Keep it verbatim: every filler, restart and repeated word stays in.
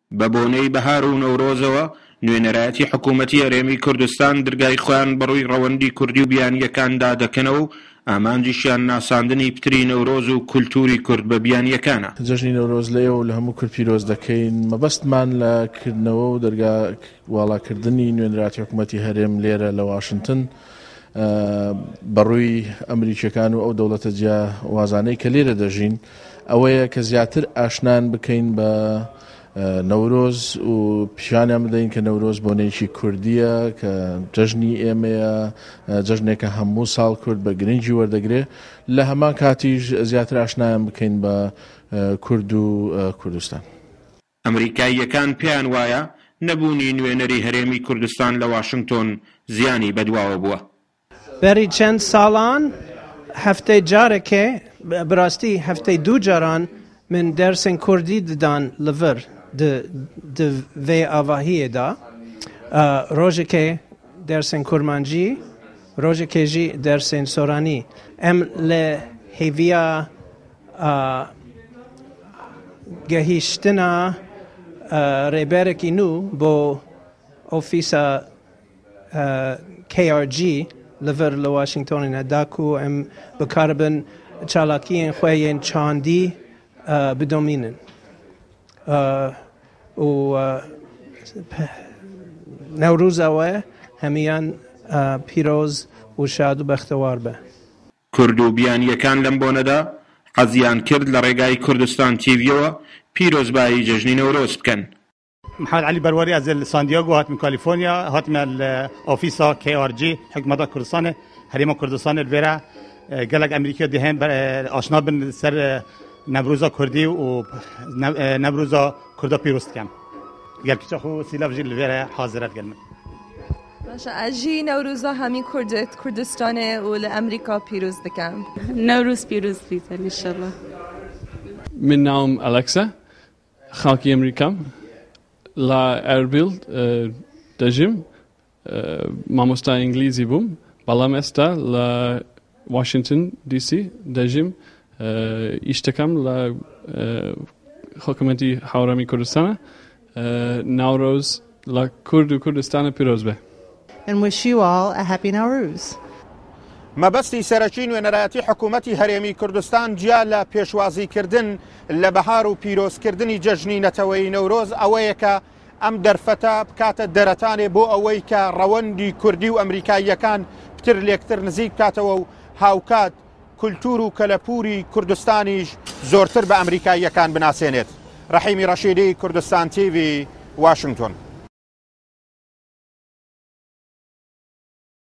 بە بۆنەی بەهار و نەورۆزەوە نوێنەرایەتی حکوومەتی هەرێمی کوردستان دەرگای خۆیان بەڕووی ڕەوەندی کوردی و بیانیەکاندا دەکەنەوە و ئامانجیشیان ناساندنی پتری نەورۆز و کولتوری کورد بە بیانیەکانە. جەژنی نەورۆز لێەوە لە هەموو کورد پیرۆز دەکەین. مەبەستمان لە کردنەوە و دەرگا واڵاکردنی نوێنەراتی حکوومەتی هەرێم لێرە لە واشنگتن بەڕووی ئەمریکیەکان و ئەو دەوڵەتە جیاوازانەی کە لێرە دەژین ئەوەیە کە زیاتر ئاشنان بکەین بە نەورۆز و پیشانیان بدەین کە نەورۆز بۆنەیەکی کوردیە کە جەژنی ئێمەیە، جەژنێکە هەموو ساڵ کورد بە گرنگی وەردەگرێ. لە هەمان کاتیش زیاتر ئاشنایان بکەین بە کورد و کوردستان. ئەمریکاییەکان پێیان وایە نەبوونی نوێنەری هەرێمی کوردستان لە واشنگتۆن زیانی بەدواوە بووە. بەری چەند ساڵان هەفتەی جارێکێ بڕاستی هەفتەی دوو جاران من دەرسێن کوردی ددان لەڤەر vê avahiyê da rojekê dersên kurmancî rojekê jî dersên soranî em li hêviya gehîştina rêberekî nû bo ofîsa K R G li vir li Washingtonê da ku em bikaribin çalakiyên xwe yên çandî bidomînin و نەوروزە وێ هەمیان پیرۆز و شاد و بەختەوار بە. کورد و بیانیەکان لەم بۆنەدا حەزیان کرد لە ڕێگای کوردستان تیڤیەوە پیرۆزبایی جەژنی نەورۆز بکەن. محمد علي بروري از ساندياغو هات من كاليفورنيا هات من الاوفيسا كي ار جي حكومه كردستان هريم كردستان الفيرا قالك امريكا دهن اشنا بن سر نوروزا كردي و نوروزا كردا بيروست كم قال كي خو سلاف جيل الفيرا حاضرات قال باشه اجي نوروزا همي كردت كردستان والامريكا بيروز دكم نوروز بيروز بيتن ان شاء الله. من نام أليكسا خاكي أمريكا لا أربيل دجم ماموستا إنجليزي بوم بالام استا لا واشنطن دي سي دجم اشتكم لا حكومتي حرمي كردستان نوروز لا كرد كردستان بيروز به. And wish you all a happy Nowruz. مەبەستی سەرەکی نوێنەرایەتی حکوومەتی هەرێمی کوردستان جیا لە پێشوازیکردن لە بەهار و پیرۆزکردنی جەژنی نەتەوەی نەورۆز ئەوەیە کە ئەم دەرفەتە بکاتە دەرەتانێ بۆ ئەوەی کە ڕەوەندی کوردی و ئەمریکاییەکان پتر لێکتر نزیک بکاتەوە و هاوکات کولتور و کەلەپوری کوردستانیش زۆرتر بە ئەمریکاییەکان بناسێنێت. ڕەحیمی ڕەشیدی کوردستان تیڤی واشنگتۆن.